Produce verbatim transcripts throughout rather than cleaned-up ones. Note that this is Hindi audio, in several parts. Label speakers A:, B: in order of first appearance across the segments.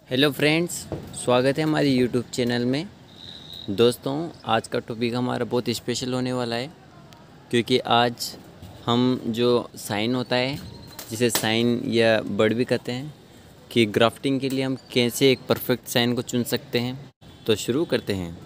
A: हेलो फ्रेंड्स, स्वागत है हमारे यूट्यूब चैनल में। दोस्तों, आज का टॉपिक हमारा बहुत स्पेशल होने वाला है, क्योंकि आज हम जो साइन होता है, जिसे साइन या बर्ड भी कहते हैं, कि ग्राफ्टिंग के लिए हम कैसे एक परफेक्ट साइन को चुन सकते हैं। तो शुरू करते हैं।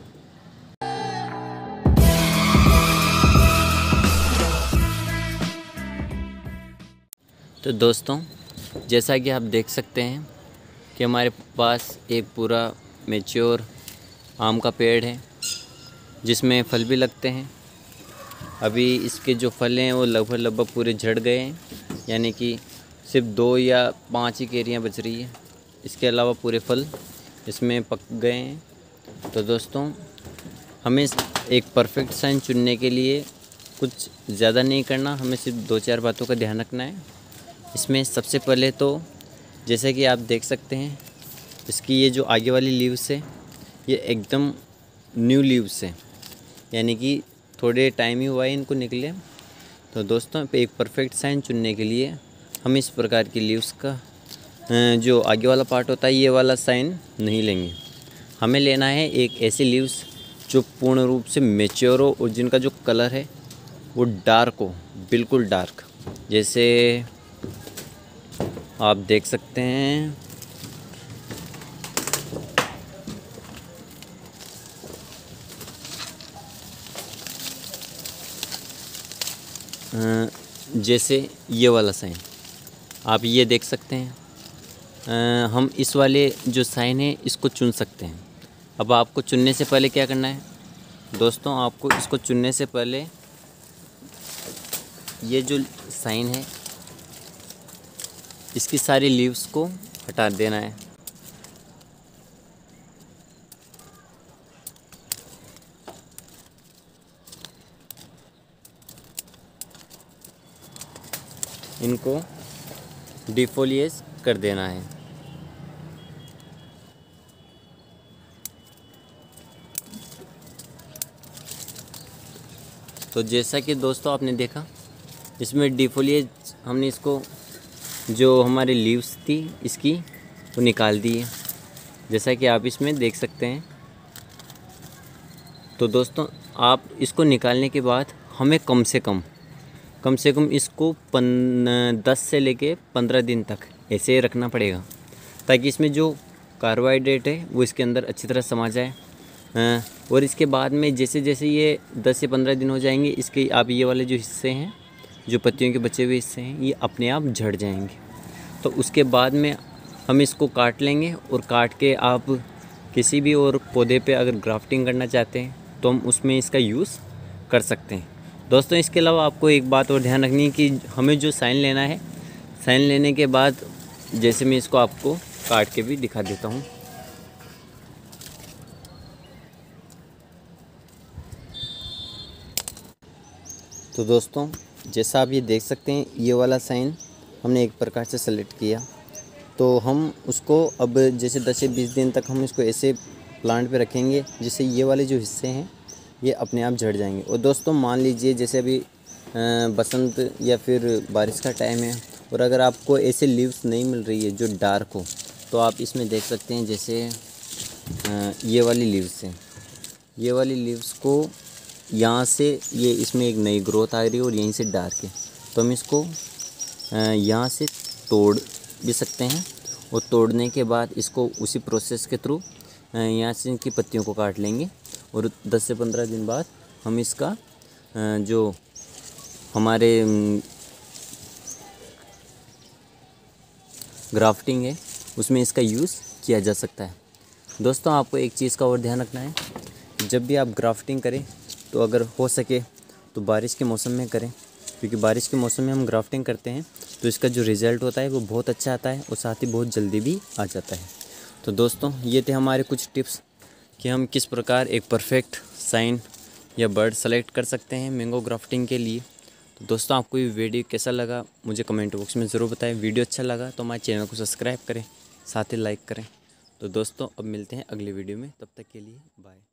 A: तो दोस्तों, जैसा कि आप देख सकते हैं कि हमारे पास एक पूरा मैच्योर आम का पेड़ है, जिसमें फल भी लगते हैं। अभी इसके जो फल हैं वो लगभग लगभग पूरे झड़ गए हैं, यानी कि सिर्फ दो या पांच ही कैरियाँ बच रही है। इसके अलावा पूरे फल इसमें पक गए हैं। तो दोस्तों, हमें एक परफेक्ट साइन चुनने के लिए कुछ ज़्यादा नहीं करना, हमें सिर्फ दो चार बातों का ध्यान रखना है। इसमें सबसे पहले तो जैसे कि आप देख सकते हैं, इसकी ये जो आगे वाली लीव्स है ये एकदम न्यू लीव्स है, यानी कि थोड़े टाइम ही हुआ है इनको निकले। तो दोस्तों, पे एक परफेक्ट साइन चुनने के लिए हम इस प्रकार की लीव्स का जो आगे वाला पार्ट होता है ये वाला साइन नहीं लेंगे। हमें लेना है एक ऐसी लीव्स जो पूर्ण रूप से मैच्योर हो और जिनका जो कलर है वो डार्क हो, बिल्कुल डार्क। जैसे आप देख सकते हैं, जैसे ये वाला साइन आप ये देख सकते हैं। हम इस वाले जो साइन है इसको चुन सकते हैं। अब आपको चुनने से पहले क्या करना है दोस्तों, आपको इसको चुनने से पहले ये जो साइन है इसकी सारी लीव्स को हटा देना है। इनको डिफोलिएट कर देना है। तो जैसा कि दोस्तों आपने देखा, इसमें डिफोलिएट हमने इसको जो हमारी लीव्स थी इसकी वो निकाल दी है, जैसा कि आप इसमें देख सकते हैं। तो दोस्तों, आप इसको निकालने के बाद हमें कम से कम कम से कम इसको पन दस से लेके पंद्रह दिन तक ऐसे रखना पड़ेगा, ताकि इसमें जो कार्बोहाइड्रेट है वो इसके अंदर अच्छी तरह समा जाए। और इसके बाद में जैसे जैसे ये दस से पंद्रह दिन हो जाएंगे, इसके आप ये वाले जो हिस्से हैं, जो पत्तियों के बचे हुए हिस्से हैं, ये अपने आप झड़ जाएंगे। तो उसके बाद में हम इसको काट लेंगे, और काट के आप किसी भी और पौधे पे अगर ग्राफ्टिंग करना चाहते हैं तो हम उसमें इसका यूज़ कर सकते हैं। दोस्तों, इसके अलावा आपको एक बात और ध्यान रखनी है कि हमें जो साइन लेना है, साइन लेने के बाद जैसे मैं इसको आपको काट के भी दिखा देता हूँ। तो दोस्तों, जैसा आप ये देख सकते हैं, ये वाला साइन हमने एक प्रकार से सेलेक्ट किया। तो हम उसको अब जैसे दस से बीस दिन तक हम इसको ऐसे प्लांट पे रखेंगे, जिससे ये वाले जो हिस्से हैं ये अपने आप झड़ जाएंगे। और दोस्तों, मान लीजिए जैसे अभी बसंत या फिर बारिश का टाइम है, और अगर आपको ऐसे लीव्स नहीं मिल रही है जो डार्क हो, तो आप इसमें देख सकते हैं जैसे ये वाली लीव्स हैं, ये वाली लीव्स को यहाँ से ये इसमें एक नई ग्रोथ आ रही है और यहीं से डार्क है। तो हम इसको यहाँ से तोड़ भी सकते हैं, और तोड़ने के बाद इसको उसी प्रोसेस के थ्रू यहाँ से इनकी पत्तियों को काट लेंगे, और दस से पंद्रह दिन बाद हम इसका जो हमारे ग्राफ्टिंग है उसमें इसका यूज़ किया जा सकता है। दोस्तों, आपको एक चीज़ का और ध्यान रखना है, जब भी आप ग्राफ्टिंग करें तो अगर हो सके तो बारिश के मौसम में करें, क्योंकि बारिश के मौसम में हम ग्राफ्टिंग करते हैं तो इसका जो रिज़ल्ट होता है वो बहुत अच्छा आता है, और साथ ही बहुत जल्दी भी आ जाता है। तो दोस्तों, ये थे हमारे कुछ टिप्स कि हम किस प्रकार एक परफेक्ट साइन या बर्ड सेलेक्ट कर सकते हैं मैंगो ग्राफ्टिंग के लिए। तो दोस्तों, आपको ये वीडियो कैसा लगा मुझे कमेंट बॉक्स में ज़रूर बताएं। वीडियो अच्छा लगा तो हमारे चैनल को सब्सक्राइब करें, साथ ही लाइक करें। तो दोस्तों, अब मिलते हैं अगली वीडियो में, तब तक के लिए बाय।